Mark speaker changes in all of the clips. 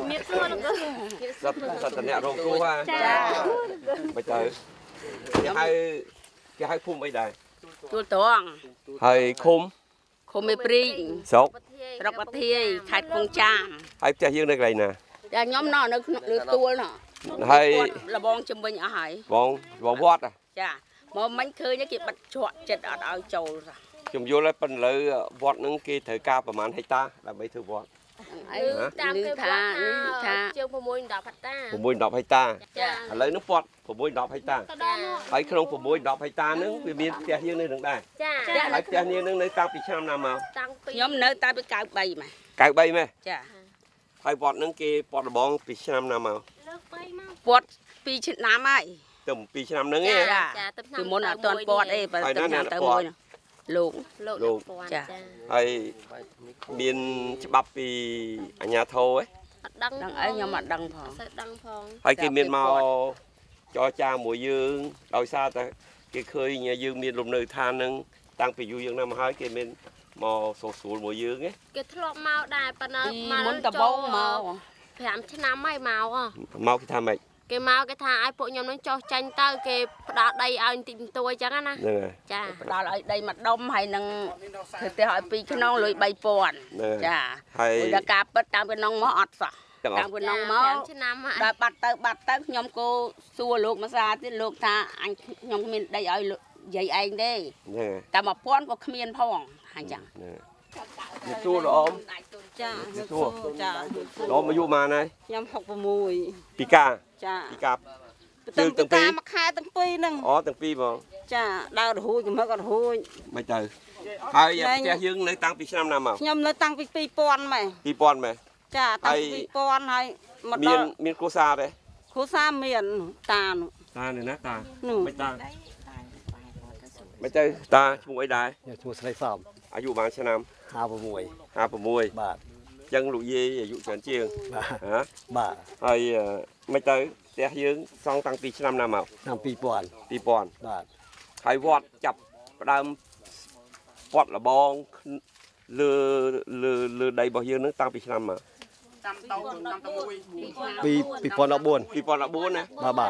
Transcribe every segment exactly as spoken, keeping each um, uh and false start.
Speaker 1: miệt luôn
Speaker 2: rất rất là nhẹ rong cua ha bây giờ cái hai cái hai khung bây giờ
Speaker 3: chuột toang
Speaker 2: hai khung
Speaker 3: khung mê pring
Speaker 2: sốt
Speaker 3: rọc bát thiê khai phong tràm
Speaker 2: hai trái dương đây này nè
Speaker 3: là nhóm nọ nó nó tua nọ
Speaker 2: hai
Speaker 3: là bong châm bình ở hải
Speaker 2: bong bong vót à
Speaker 3: dạ mà mấy khơi những cái bạch chuột chật ở đảo trầu rồi
Speaker 2: chúng vô lấy phần lợi vót những cái thời caประมาณ hecta là mấy thứ vót
Speaker 3: tam cái tha tha
Speaker 1: chiêu phô môi đỏ phật ta
Speaker 2: phô môi đỏ hecta lấy nước vót phô môi đỏ hecta hay không phô môi đỏ hecta nữa vì miền tây dương này đứng đây hay tây dương đứng nơi tăng bị trăm năm mà
Speaker 3: nhóm nơi ta bị cào bay mà
Speaker 2: cào bay mà hay vót những cái vót bong bị trăm năm mà
Speaker 3: vót bị chín năm ấy
Speaker 2: tầm bị trăm nữa nghe
Speaker 3: từ môn ở toàn vót ấy và tầm năm tới môi luộc
Speaker 2: luộc hay miền bắp bị anh nhà thô ấy
Speaker 3: đăng ấy nhưng mà đăng
Speaker 1: phong
Speaker 2: hay cái miền màu cho cha mùi dương đôi xa ta cái khơi nhà dương miền lùm nơi than nâng tăng bị du dương năm hai cái miền màu sổ sổ mùi dương ấy
Speaker 1: cái thọ màu đài mà nó
Speaker 3: mà muốn tập bông màu
Speaker 1: phải chứ năm mấy màu à
Speaker 2: màu cái tham mày
Speaker 1: cái màu cái thà ai phụ nhóm nó cho tranh tao cái đó đây anh tìm tôi chẳng á nè
Speaker 3: chà đó là đây mặt đông hay nâng thì hỏi pi cái non lưỡi bay pòn chà hay đã cạp bắt tam cái non mó ọt sao tam cái non mó đã bắt tới bắt tới nhóm cô xua luộc mà ra thì luộc tha anh nhóm mình đây ở vậy anh đi ta mà pon có miên phong hành chẳng
Speaker 2: xua rồi ôm
Speaker 3: chà
Speaker 2: xua đó mà vô mà này
Speaker 3: nhóm học vào mùi
Speaker 2: pika
Speaker 3: chà
Speaker 2: pika
Speaker 3: từng từng pi mà khai từng pi nâng
Speaker 2: ó từng pi mà
Speaker 3: chà đau được hôi mà còn hôi
Speaker 2: bây giờ hai cha dương lấy tăng pi năm năm mà
Speaker 3: nhóm lấy tăng pi pi pon mày
Speaker 2: pi pon mày
Speaker 3: chà tăng pi pon hay
Speaker 2: miền miền cô sa đấy
Speaker 3: cô sa miền ta
Speaker 2: ta này nát ta mấy ta mấy chơi ta chung ấy đài
Speaker 4: chung xây xóm
Speaker 2: อายุประมาณnăm
Speaker 4: ห้าประมวย
Speaker 2: ห้าประมวย
Speaker 4: บาท
Speaker 2: ยังลูกยี่อายุเฉนเชียงฮะ
Speaker 4: บาท
Speaker 2: ไอ้ไม่เตยแต่ยืงสองตั้งปีnăm nămเอา
Speaker 4: นำปีปอน
Speaker 2: ปีปอน
Speaker 4: บาท
Speaker 2: ไอ้วอดจับดำวอดละบองเลือเลือเลือใดบ่ยืงนึกตั้งปีnămมา
Speaker 4: ปีปีปอนละบุญ
Speaker 2: ปีปอนละบุญนะ
Speaker 4: บาบาท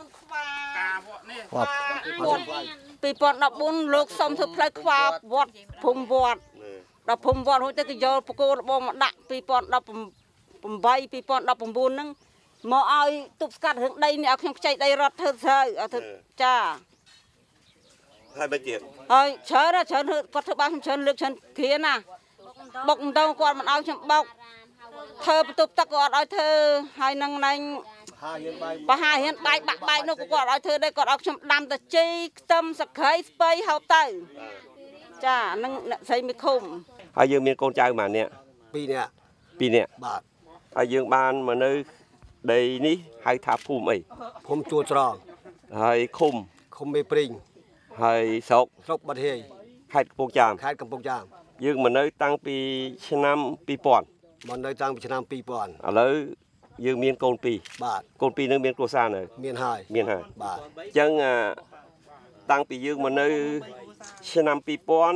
Speaker 4: ว่า
Speaker 3: ปีปอนละบุญลูกสมทุพเลยควาบวดพุ่มบวดเราพุ่มบวดหัวตะกี้โยปกูระบมดักปีปอนเราปุ่มปุ่มใบปีปอนเราปุ่มบุญนึงมอเอาตุบกัดถึงได้เนี่ยเอาแข็งใจได้รถเธอเธอเอาเธอจ้า
Speaker 2: ให้ไปเจีย
Speaker 3: เฮ้ยเชิญนะเชิญก็เธอบ้านเชิญเลือกเชิญเขียนนะบอกมันต้องก่อนมันเอาฉันบอกเธอตุบตะกอดเอาเธอให้นางนางปะหาเห็นใบใบใบนกกอดเอาเธอได้กอดเอาฉันดำแต่จีต้มสักเคยไปเขาเตยจ้านั่งใส่ไม่คุ้ม
Speaker 2: ไอ้ยังมีคนใจมาเนี่ย
Speaker 4: ปีเนี่ย
Speaker 2: ปีเนี่ย
Speaker 4: บาท
Speaker 2: ไอ้ยังบ้านมาเนยใดนี้ให้ทับภูมิไอ้
Speaker 4: ภูมิจูตรอง
Speaker 2: ให้คุม
Speaker 4: คุมไม่ปริง
Speaker 2: ให้ศก
Speaker 4: ศกบัดเฮย
Speaker 2: ใครกำปงจาม
Speaker 4: ใครกำปงจาม
Speaker 2: ยังมาเนยตั้งปีชนะปีปอน
Speaker 4: มันเนยตั้งปีชนะปีปอน
Speaker 2: แล้วยังมีโกนปี
Speaker 4: บาท
Speaker 2: โกนปีนึงมีโกซาเนย
Speaker 4: มีนหาย
Speaker 2: มีนหาย
Speaker 4: บาท
Speaker 2: จังตั้งปียังมาเนยชนะปีปอน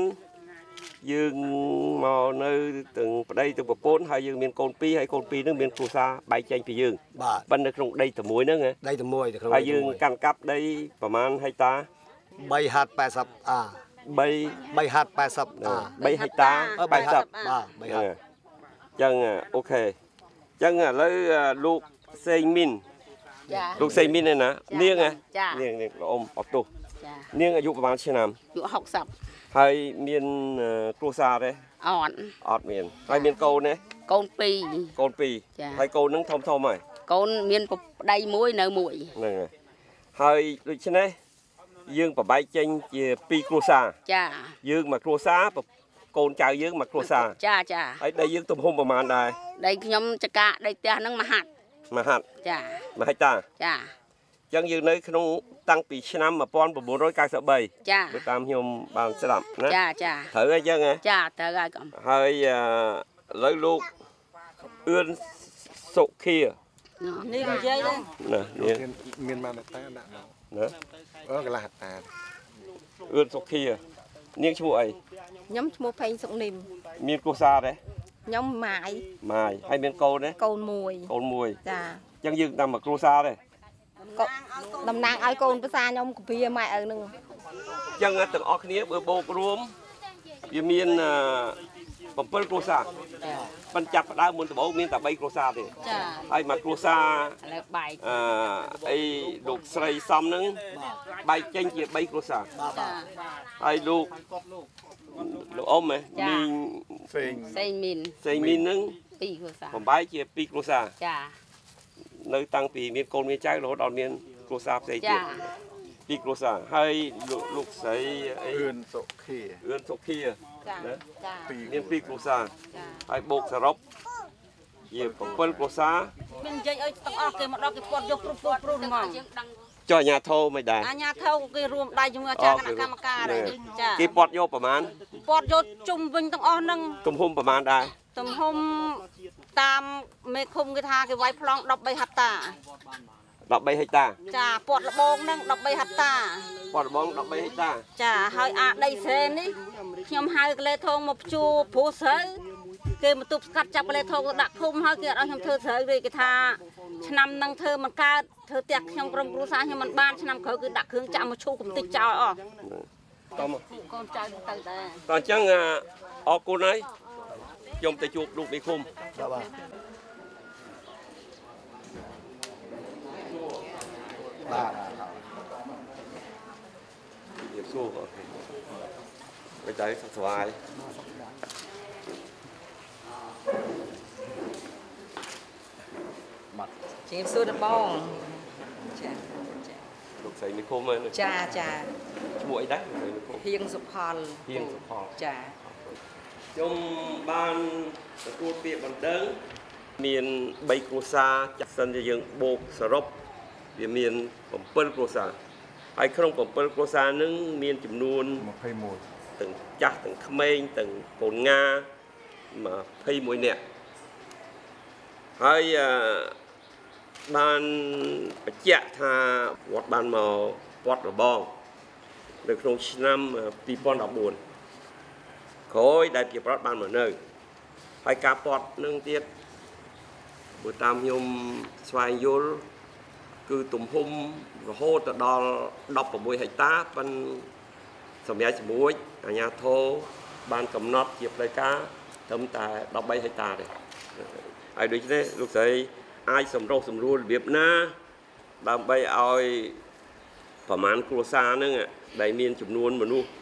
Speaker 2: dương màu nơi từng đây từng bộ bốn hai dương miền cồn pi hay cồn pi nước miền phù sa bay tranh pi dương bên đây trong đây tầm muối nữa nghe
Speaker 4: đây tầm muối
Speaker 2: hai dương căn cắp đâyประมาณ hecta
Speaker 4: ใบหัดแปดสิบอ่า
Speaker 2: ใบ
Speaker 4: ใบหัดแปดสิบอ่า
Speaker 2: ใบ hecta
Speaker 4: ใบหัดอ่าใบหัด
Speaker 2: จังโอเคจังแล้วลูกเซนมินลูกเซนมินเนี่ยนะเนียงไงเนียงเนียงอมออกตัวเนียงอายุประมาณชั่วโมง
Speaker 3: อายุหกสิบ
Speaker 2: ให้เมียนครัวซาเลย
Speaker 3: อ่อน
Speaker 2: อ่อนเมียนให้เมียนโกนเนี่ย
Speaker 3: โกนปี
Speaker 2: โกนปีให้โกนนั่งทอมทอมไหม
Speaker 3: โกนเมียนปได้มวยเนื้อมวย
Speaker 2: นั่นไงให้ดูชนะยืงปะใบเจงปีครัวซา
Speaker 3: จ้า
Speaker 2: ยืงมาครัวซาปะโกนใจยืงมาครัวซา
Speaker 3: จ้าจ้า
Speaker 2: ให้ได้ยืงตุ่มหุ่มประมาณได้
Speaker 3: ได้ยมจักระได้เตี้ยนั่งมาหัด
Speaker 2: มาหัด
Speaker 3: จ้า
Speaker 2: มาให้ตา
Speaker 3: จ้า
Speaker 2: จังยืนในขนมตั้งปีชนะมาป้อนประมูลร้อยกายสบาย
Speaker 3: จ้า
Speaker 2: ไปตามยมบางสลับนะ
Speaker 3: จ้าจ้า
Speaker 2: เถอะไงจังไง
Speaker 3: จ้าเถอะไงก่อน
Speaker 2: ให้เลยลูกเอื้อนสุขี
Speaker 3: นี่มันเยอะเลย
Speaker 2: นะนี่
Speaker 4: เมียนมาแบบตาหนัก
Speaker 2: นะ
Speaker 4: เออกระหัตตา
Speaker 2: เอื้อนสุขีนี่ชั่วไอ้
Speaker 3: ย้ำชั่วเพลงสุกนิ่ม
Speaker 2: มีกุศลเลย
Speaker 5: nhóm mãi
Speaker 2: ម៉ាយហើយមានកូនទេ
Speaker 5: កូនមួយក
Speaker 2: ូនមួយ
Speaker 5: ចា
Speaker 2: អញ្ចឹងយើងតាមមកគ្រួសារទេ
Speaker 5: តំណាងឲ្យកូនប្រសាខ្ញុំគភាម៉ែឪនឹង
Speaker 2: អញ្ចឹងទាំងអស់គ្នាបើបូករួមវាមាន7គ្រួសារប៉ុន្តែចាប់ផ្ដើមមុនដំបូងមានតែ3គ្រួសារទេចាហើយមកគ្រួសារឥឡូវបែកអឺអីលោកស្រីសំហ្នឹងបែកចេញជា3គ្រួសារចាហើយលោកលោកអ៊ំហ៎មីងសេងសេងមីនសេងមីនហ្នឹង2គ្រួសារបំបែកជា2គ្រួសារចានៅតាំងពីមានកូនមានចៅរហូតដល់មានគ្រួសារផ្សេងទៀតពីគ្រួសារហើយលោកលោកស្រីអីអឿនសុខាអឿនសុខាចាចាមានពីរគ្រួសារចាហើយបូកសរុបជា7គ្រួសារ
Speaker 3: មាននិយាយឲ្យទាំងអស់គេមកដល់គេពាត់យកព្រោះព្រោះព្រោះហ្មង
Speaker 2: ចុះអាញាធោមិនដែរ
Speaker 3: អាញាធោគេរួមដៃជាមួយអាចារ្យគណៈកម្មការហើយចា
Speaker 2: គេពាត់យកប្រមាណ
Speaker 3: ពាត់យកជុំវិញទាំងអស់ហ្នឹង
Speaker 2: ទំហំប្រមាណដែរ
Speaker 3: ទំហំតាមមេឃុំគេថាគេវាយប្លង់13ហិកតា
Speaker 2: 13ហិកតា
Speaker 3: ចាពាត់លបងហ្នឹង13ហិកតា
Speaker 2: ពាត់លបង13ហិកតា
Speaker 3: ចាហើយអាដីស្រែនេះខ្ញុំហៅកលេធងមកជួព្រោះស្រូវគេមកទប់ស្កាត់ចាប់កលេធងទៅដាក់ឃុំហើយគេអត់ឲ្យខ្ញុំធ្វើស្រូវទេគេថាឆ្នាំហ្នឹងធ្វើមិនកើតធ្វើផ្ទះខ្ញុំក្រុមគ្រួសារខ្ញុំមិនបានឆ្នាំក្រោយគឺដាក់គ្រឿងចាក់មកឈូកំតិចចោលអស់តោះមកកូនចៅទៅដែរ
Speaker 2: តោះអញ្ចឹងអរគុណហើយខ្ញុំទៅជួបលោកនេះឃុំបាទបាទបាទយេស៊ូអូខេไปใจสบาย
Speaker 5: บัดเจ็บสู้นะบ้องจ้า
Speaker 2: ลูกใส่นิคมเลย
Speaker 5: จ้าจ้า
Speaker 2: ឈ្មោះអីដែរ
Speaker 5: ហៀងសុផល
Speaker 2: ហៀងសុផល
Speaker 5: ចា
Speaker 2: ខ្ញុំបានទទួលពាក្យបណ្ដឹងមាន3គ្រួសារចាក់សិនជាយើងបូកសរុបវាមាន7គ្រួសារហើយក្នុង7គ្រួសារហ្នឹងមានចំនួន21ទាំងចាស់ទាំងក្មេងទាំងកូនងា21នាក់ហើយបានបញ្ជាក់ថាវត្តបានមកពាត់របងនៅក្នុងឆ្នាំ2014ក្រោយដែលជាប្រដ្ឋបានមកនៅហើយការពាត់នឹងទៀតបើតាមខ្ញុំស្វែងយល់គឺទំហំរហូតដល់16ហិកតាប៉ុន្តែសម្រាប់ជាមួយអាជ្ញាធរបានកំណត់ជាផ្លូវការត្រឹមតែ13ហិកតាទេហើយដូច្នេះលោកស្រីអាចសម្រុះសម្រួលរបៀបណាដើម្បីឲ្យប្រមាណគ្រួសារហ្នឹងដែលមានចំនួនមនុស្ស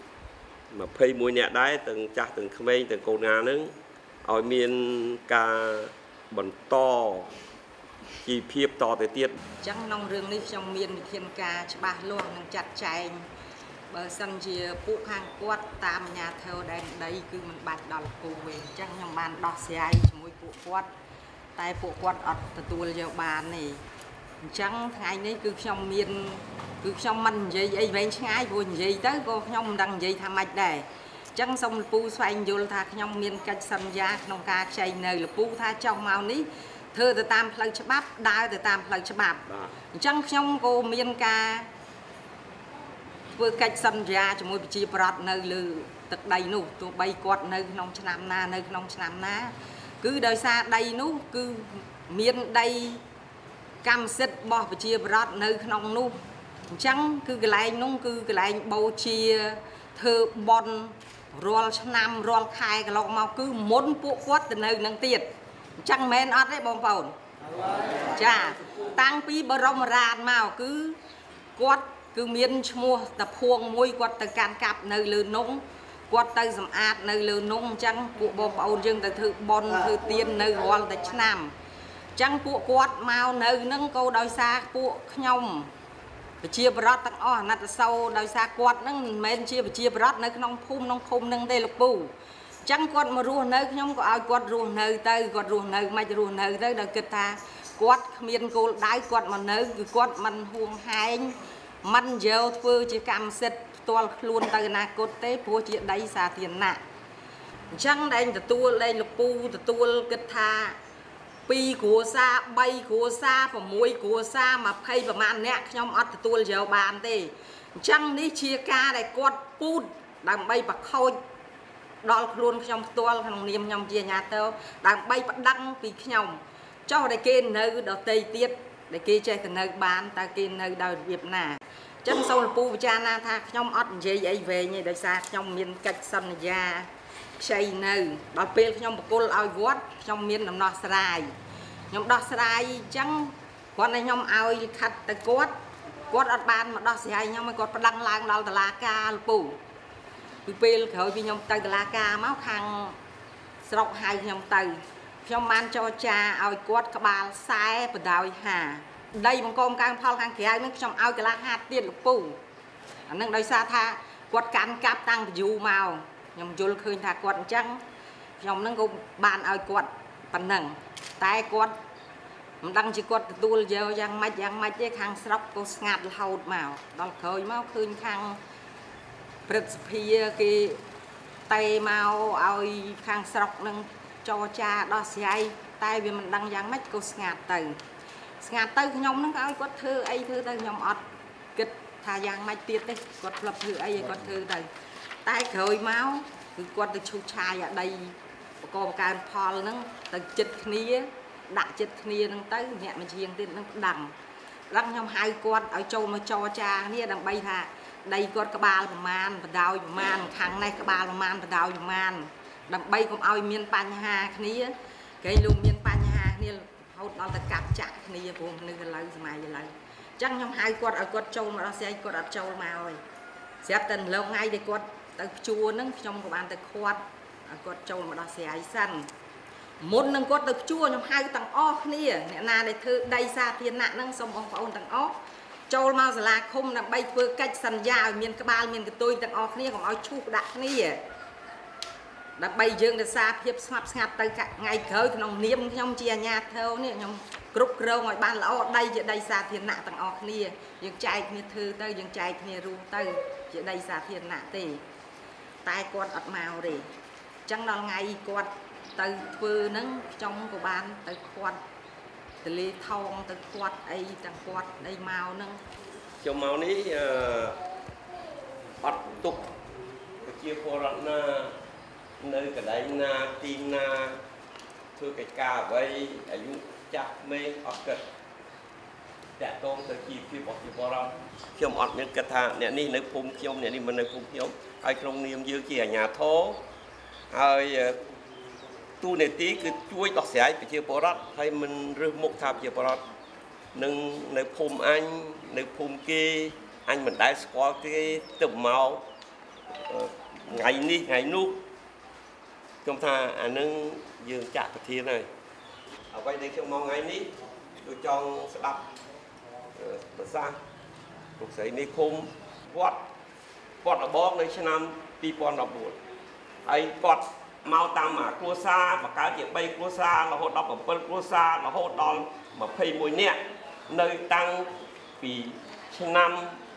Speaker 2: 21នាក់ដែរទាំងចាស់ទាំងក្មេងទាំងកូនងាហ្នឹងឲ្យមានការបន្តជីវភាពតទៅទៀត
Speaker 5: អញ្ចឹងក្នុងរឿងនេះខ្ញុំមានវិធានការច្បាស់លាស់និងចាត់ចែងបើសិនជាពួកខាងគាត់តាមអាជ្ញាធរដែនដីគឺមិនបាច់ដល់គូវិញអញ្ចឹងខ្ញុំបានដោះស្រាយជាមួយពួកគាត់តែពួកគាត់អត់ទទួលយកបានទេអញ្ចឹងថ្ងៃនេះគឺខ្ញុំមានគឺខ្ញុំមិននិយាយអីវែងឆ្ងាយព្រោះនិយាយទៅក៏ខ្ញុំមិនដឹងនិយាយថាម៉េចដែរអញ្ចឹងសូមលពូស្វែងយល់ថាខ្ញុំមានកិច្ចសន្យាក្នុងការខ្ចីនៅលពូថាចុះមកនេះធ្វើទៅតាមផ្លូវច្បាប់ដើរទៅតាមផ្លូវច្បាប់អញ្ចឹងខ្ញុំក៏មានការធ្វើកិច្ចសន្យាជាមួយប្រជាប្រដ្ឋនៅលើទឹកដីនោះទោះបីគាត់នៅក្នុងឆ្នាំណានៅក្នុងឆ្នាំណាគឺដោយសារដីនោះគឺមានដីកម្មសិទ្ធិរបស់ប្រជាប្រដ្ឋនៅក្នុងនោះអញ្ចឹងគឺកន្លែងនោះគឺកន្លែងបូជាធ្វើបន់រាល់ឆ្នាំរាល់ខែកន្លងមកគឺមុនពួកគាត់ទៅនៅនឹងទៀតអញ្ចឹងមែនអត់ទេបងប្អូនចាតាំងពីបរមរាជមកគឺគាត់គឺមានឈ្មោះតាភួងមួយគាត់ទៅកាន់កាប់នៅលើនោះគាត់ទៅសម្អាតនៅលើនោះអញ្ចឹងពួកបងប្អូនយើងទៅធ្វើបន់ធ្វើទៀននៅរាល់តែឆ្នាំអញ្ចឹងពួកគាត់មកនៅនឹងក៏ដោយសារពួកខ្ញុំប្រជាប្រដ្ឋទាំងអស់អាណត្តិសោដោយសារគាត់នឹងមិនមែនជាប្រជាប្រដ្ឋនៅក្នុងភូមិក្នុងភូមិនឹងទេលោកពូអញ្ចឹងគាត់មករស់នៅខ្ញុំក៏ឲ្យគាត់រស់នៅទៅគាត់រស់នៅមិនរស់នៅទៅដោយគិតថាគាត់គ្មានគោលដៅគាត់មកនៅគឺគាត់មិនហួងហែងមិនយកធ្វើជាកម្មសិទ្ធិផ្ទាល់ខ្លួនទៅអនាគតទេព្រោះជាដីសាធារណៈអញ្ចឹងដែលទទួលលែងលោកពូទទួលគិតថាពីរគ្រួសារបីគ្រួសារ6គ្រួសារ20ប្រមាណអ្នកខ្ញុំអត់ទទួលយកបានទេអញ្ចឹងនេះជាការដែលគាត់ពូតដើម្បីបខូចដល់ខ្លួនខ្ញុំផ្ទាល់ក្នុងនាមខ្ញុំជាអាញាទៅដើម្បីបដិងពីខ្ញុំចុះតែគេនៅដតីទៀតដែលគេចេះទៅនៅបានតើគេនៅដោយរបៀបណាអញ្ចឹងសូមលោកពូពិចារណាថាខ្ញុំអត់និយាយអីវែងទេដោយសារខ្ញុំមានកិច្ចសន្យាខ្ចីនៅដល់ពេលខ្ញុំបកគលឲ្យវត្តខ្ញុំមានដំណោះស្រាយខ្ញុំដោះស្រាយអញ្ចឹងគាត់ឲ្យខ្ញុំឲ្យលិខិតទៅគាត់គាត់អត់បានមកដោះស្រាយខ្ញុំឲ្យគាត់ប្តឹងឡើងដល់តុលាការលោកពូពីពេលក្រោយពីខ្ញុំទៅតុលាការមកខាងស្រុកហៅខ្ញុំទៅខ្ញុំបានចរចាឲ្យគាត់ក្បាលខ្សែបដោយហាដីបង្គំកើផលខាងក្រៅនឹងខ្ញុំឲ្យកន្លះហាត់ទៀតលោកពូអានឹងដោយសារថាគាត់កាន់កាប់តាំងពីយូរមកខ្ញុំយល់ឃើញថាគាត់អញ្ចឹងខ្ញុំនឹងក៏បានឲ្យគាត់ប៉ុណ្ណឹងតែគាត់មិនដឹងជាគាត់ទទួលយកយ៉ាងម៉េចយ៉ាងម៉េចទេខាងស្រុកក៏ស្ងាត់រហូតមកដល់ក្រោយមកឃើញខាងព្រឹទ្ធសភាគេតែមកឲ្យខាងស្រុកនឹងចរចាដោះស្រាយតែវាមិនដឹងយ៉ាងម៉េចក៏ស្ងាត់ទៅស្ងាត់ទៅខ្ញុំនឹងឲ្យគាត់ធ្វើអីធ្វើទៅខ្ញុំអត់គិតថាយ៉ាងម៉េចទៀតទេគាត់ផ្លឹបធ្វើអីឲ្យគាត់ធ្វើទៅតែក្រោយមកគឺគាត់ទៅឈូសឆាយអាដីបកបកើនផលហ្នឹងទៅចិត្តគ្នាដាក់ចិត្តគ្នាហ្នឹងទៅអ្នកមកជាងទៀតហ្នឹងដឹងដឹងខ្ញុំហៅគាត់ឲ្យចូលមកចរចាគ្នាដើម្បីថាដីគាត់ក្បាលប្រមាណបដោយប្រមាណខាងនេះក្បាលប្រមាណបដោយប្រមាណដើម្បីកុំឲ្យមានបញ្ហាគ្នាគេលោកមានបញ្ហាគ្នារហូតដល់ទៅកាប់ចាក់គ្នាព្រោះនៅឥឡូវសម័យឥឡូវអញ្ចឹងខ្ញុំហៅគាត់ឲ្យគាត់ចូលមកដោះស្រាយគាត់អត់ចូលមកហើយស្រាប់តែឡងថ្ងៃដែលគាត់ទៅជួហ្នឹងខ្ញុំក៏បានទៅខាត់ឲ្យគាត់ចូលមកដោះស្រាយសិនមុននឹងគាត់ទៅជួខ្ញុំហៅទាំងអស់គ្នាអ្នកណាដែលធ្វើដីសាធារណៈហ្នឹងសូមបងប្អូនទាំងអស់ចូលមកសាលាឃុំដើម្បីធ្វើកិច្ចសន្យាឲ្យមានក្បាលមានកន្ទុយទាំងអស់គ្នាកុំឲ្យឈូសដាក់គ្នាដើម្បីយើងរក្សាភាពស្ងប់ស្ងាត់ទៅថ្ងៃក្រោយក្នុងនាមខ្ញុំជាអាជ្ញាធរនេះខ្ញុំគ្រប់គ្រងឲ្យបានល្អដីជាដីសាធារណៈទាំងអស់គ្នាយើងចែកគ្នាធ្វើទៅយើងចែកគ្នារស់ទៅជាដីសាធារណៈទេតែគាត់អត់មកទេអញ្ចឹងដល់ថ្ងៃគាត់ទៅធ្វើហ្នឹងខ្ញុំក៏បានទៅខាត់ទលេថងទៅខាត់អីទាំងគាត់អីមកហ្នឹង
Speaker 2: ខ្ញុំមកនេះអត់ទុកប្រជាពលរដ្ឋណានៅកន្លែងណាទីណាធ្វើកិច្ចការអ្វីអាយុចាស់មេអត់គិតតាក់ទងទៅជីវភាពរបស់ប្រជាពលរដ្ឋខ្ញុំអត់មានគិតថាអ្នកនេះនៅភូមិខ្ញុំអ្នកនេះមិននៅភូមិខ្ញុំហើយក្នុងនាមយើងជាអាជ្ញាធរហើយទូនេតិគឺជួយដោះស្រាយប្រជាពលរដ្ឋហើយមិនរើសមុខថាប្រជាពលរដ្ឋនឹងនៅភូមិអញនៅភូមិគេអញមិនដែលស្គាល់គេទៅមកថ្ងៃនេះថ្ងៃនោះខ្ញុំថាអានឹងយើងចាក់ប្រធានហើយអ្វីដែលខ្ញុំមកថ្ងៃនេះគឺចង់ស្ដាប់ប្រសាសន៍លោកស្រីនេះឃុំវត្តវត្តរបងនៅឆ្នាំពីរពាន់ដប់បួនហើយគាត់មកតាមគ្រួសារបង្កើតជាបីគ្រួសាររហូតដល់bảyគ្រួសាររហូតដល់ยี่สิบเอ็ดនាក់នៅតាំងពីឆ្នាំ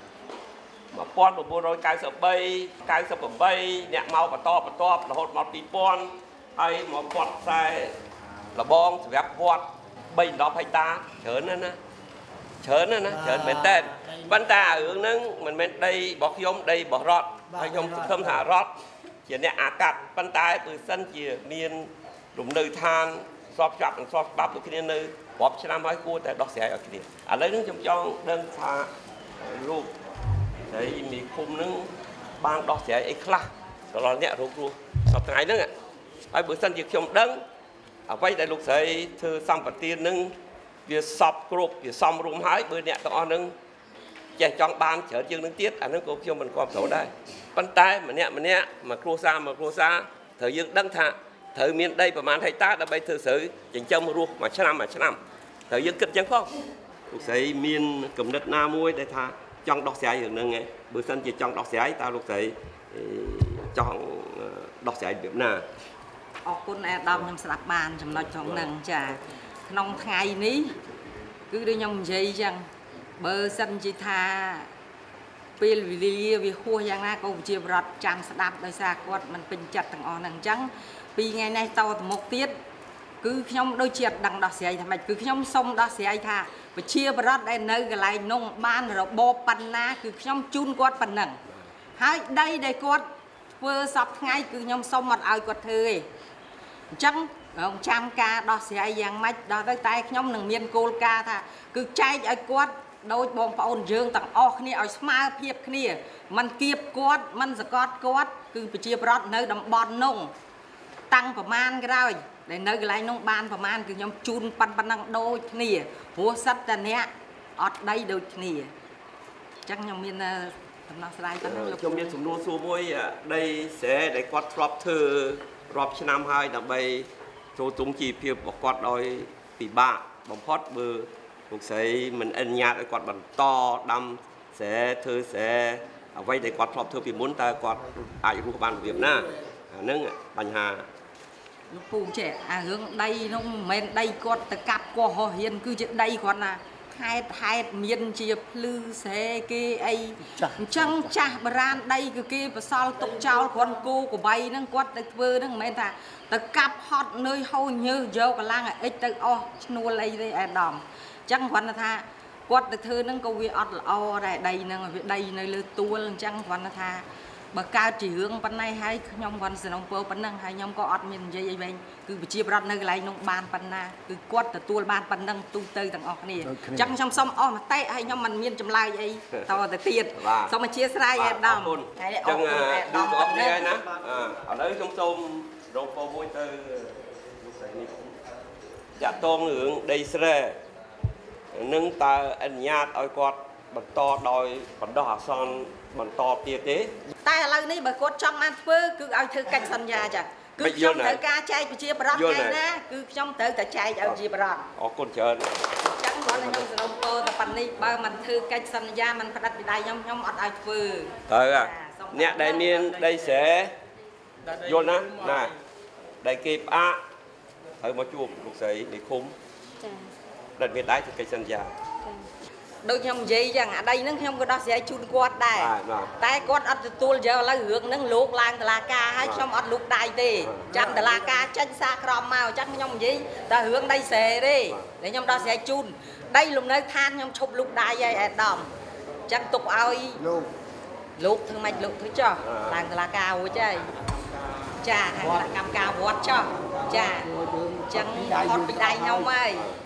Speaker 2: một nghìn chín trăm chín mươi ba 九สิบแปดអ្នកមកបន្តបន្តរហូតមកពីរពាន់ហើយមកវត្តខ្សែលបងសម្រាប់វត្តបីដប់ហិកតាច្រើនណាស់ណាច្រើនណាស់ណាច្រើនមែនតើប៉ុន្តែរឿងហ្នឹងមិនមែនដីរបស់ខ្ញុំដីរបស់រដ្ឋហើយខ្ញុំសង្ឃឹមថារដ្ឋជាអ្នកអាកាត់ប៉ុន្តែបើសិនជាមានលំនៅឋានស្របច្បាប់និងស្របច្បាប់ដូចគ្នានៅរាប់ឆ្នាំហើយគួរតែដោះស្រាយឲ្យគ្នាឥឡូវនេះខ្ញុំចង់ដឹងថាលោកហើយមីឃុំនឹងបានដោះស្រាយអីខ្លះដល់អ្នករងគ្រោះសប្តាហ៍ថ្ងៃហ្នឹងហើយបើសិនជាខ្ញុំដឹងអ្វីដែលលោកស្រីធ្វើសម្បទាននឹងវាសពគ្រប់វាសំរុំហើយបើអ្នកទាំងអស់នឹងចេះចង់បានច្រើនជាងនឹងទៀតអានឹងក៏ខ្ញុំមិនគ្រប់គ្រងដែរប៉ុន្តែម្នាក់ម្នាក់មកគ្រួសារមកគ្រួសារត្រូវយើងដឹងថាត្រូវមានដីប្រមាណហិកតាដើម្បីធ្វើស្រូវចិញ្ចឹមរស់មួយឆ្នាំមួយឆ្នាំត្រូវយើងគិតចឹងផងលោកស្រីមានគំនិតណាមួយដែលថាចង់ដោះស្រាយរឿងហ្នឹងឯងបើសិនជាចង់ដោះស្រាយតើលោកស្រីចង់ដោះស្រាយរបៀបណា
Speaker 5: អរគុណអាដាមខ្ញុំស្ដាប់បានចំណុចត្រង់ហ្នឹងចាក្នុងថ្ងៃនេះគឺដូចខ្ញុំនិយាយចឹងបើសិនជាថាពេលវេលាវាហួសយ៉ាងណាក៏ប្រជាពលរដ្ឋចាំស្ដាប់ដោយសារគាត់មិនពេញចិត្តទាំងអស់ហ្នឹងអញ្ចឹងពីថ្ងៃនេះតទៅមុខទៀតគឺខ្ញុំដូចជាអត់ដឹងដោះស្រាយថាម៉េចគឺខ្ញុំសុំដោះស្រាយថាប្រជាពលរដ្ឋដែលនៅកន្លែងនោះបានរបបប៉ុណ្ណាគឺខ្ញុំជូនគាត់ប៉ុណ្ណឹងហើយដីដែលគាត់ធ្វើសពថ្ងៃគឺខ្ញុំសុំអត់ឲ្យគាត់ធ្វើទេអញ្ចឹងចាំការដោះស្រាយយ៉ាងម៉េចដល់ទៅតែខ្ញុំនឹងមានគោលការណ៍ថាគឺចែកឲ្យគាត់ដោយបងប្អូនយើងទាំងអស់គ្នាឲ្យស្មើភាពគ្នាมันគៀបគាត់มันសកត់គាត់គឺប្រជាប្រដ្ឋនៅតំបន់នោះតាំងប្រមាណក្រោយដែលនៅកន្លែងនោះបានប្រមាណគឺខ្ញុំជូនប៉ុណ្ណឹងដូចគ្នាព្រោះសិតតែអ្នកអត់ដីដូចគ្នាអញ្ចឹងខ្ញុំមានដំណោះស្រាយប៉ុណ្ណឹងលោក
Speaker 2: ខ្ញុំមានសំណួរសួរមួយដីស្រែដែលគាត់ធ្លាប់ធ្វើរាប់ឆ្នាំហើយដើម្បីចូលទងជីវភាពរបស់គាត់ដោយពិបាកបំផុតបើលោកស្រីមិនអនុញ្ញាតឲ្យគាត់បន្តដាំស្រែធ្វើស្រែអ្វីដែលគាត់ធ្លាប់ធ្វើពីមុនតើគាត់អាចរស់បានរបៀបណាអាហ្នឹងបញ្ហា
Speaker 5: លោកពូចេះអារឿងដីនោះមិនមែនដីគាត់ទៅកាប់គាត់ហោះហ៊ានគឺជាដីគាត់ណាហេតុហេតុមានជាភ្លឺស្រែគេអីអញ្ចឹងចាស់បរាណដីគឺគេបសល់ទុកចោលគ្រាន់គូកបៃហ្នឹងគាត់ទៅធ្វើហ្នឹងមិនមែនថាទៅកាប់ហត់នឿយហូរញើសយកកលាំងអិចទៅអស់ឈ្នួលអីទេអាដាមអញ្ចឹងគ្រាន់តែថាគាត់ទៅធ្វើហ្នឹងក៏វាអត់ល្អដែរដីហ្នឹងវាដីនៅលើទួលអញ្ចឹងគ្រាន់តែថាបើកើតជារឿងប៉ុណ្ណេះហើយខ្ញុំគាត់សំណពោប៉ុណ្ណឹងហើយខ្ញុំក៏អត់មាននិយាយអីវិញគឺប្រជាប្រដ្ឋនៅកន្លែងនោះបានប៉ុណ្ណាគឺគាត់ទទួលបានប៉ុណ្ណឹងទូទៅទាំងអស់គ្នាអញ្ចឹងខ្ញុំសូមអស់មតិហើយខ្ញុំមិនមានចម្លើយអីតទៅទៀតសូមអធិស្ឋានអាដាម
Speaker 2: ហើយអរគុណអាដាមអរគុណណាឥឡូវខ្ញុំសូមរងពោមួយទៅលោកស្រីនេះចាក់តងរឿងដីស្រែនឹងតើអនុញ្ញាតឲ្យគាត់បន្តដោយបណ្ដោះអាសន្នបន្តទៀតទេ
Speaker 5: តែឥឡូវនេះបើគាត់ចង់បានធ្វើគឺឲ្យធ្វើកិច្ចសន្យាចាគឺខ្ញុំត្រូវការចែកប្រជាប្រដ្ឋថ្ងៃណាគឺខ្ញុំត្រូវតែចែកឲ្យប្រជាប្រដ្ឋ
Speaker 2: អរគុណច្រើន
Speaker 5: អញ្ចឹងគាត់ខ្ញុំសរុបពោតែប៉ុណ្នេះបើមិនធ្វើកិច្ចសន្យាមិនផ្ដិតពីដៃខ្ញុំខ្ញុំអត់ឲ្យធ្វើ
Speaker 2: ទៅអ្នកដែលមានដីស្រែយល់ណាណាដែលគេផ្អាកហើយមកជួបលោកស្រីនៃឃុំចាដែលមានដៃធ្វើកិច្ចសន្យា
Speaker 5: ដូចខ្ញុំនិយាយចឹងអាដីហ្នឹងខ្ញុំក៏ដោះស្រាយជូនគាត់ដែរតែគាត់អត់ទទួលយកឥឡូវរឿងហ្នឹងលោកឡើងតុលាការហើយខ្ញុំអត់លូកដៃទេចាំតុលាការចេញសារក្រមមកអញ្ចឹងខ្ញុំនិយាយតែរឿងដីស្រែទេតែខ្ញុំដោះស្រាយជូនដីលំនៅឋានខ្ញុំឈប់លូកដៃហើយអាដាមអញ្ចឹងទុកឲ្យលោកលោកធ្វើម៉េចលោកធ្វើចុះឡើងតុលាការរួចហើយចាខាងគណៈកម្មការវត្តចុះចាអញ្ចឹងអត់ពីដៃខ្ញុំហើយ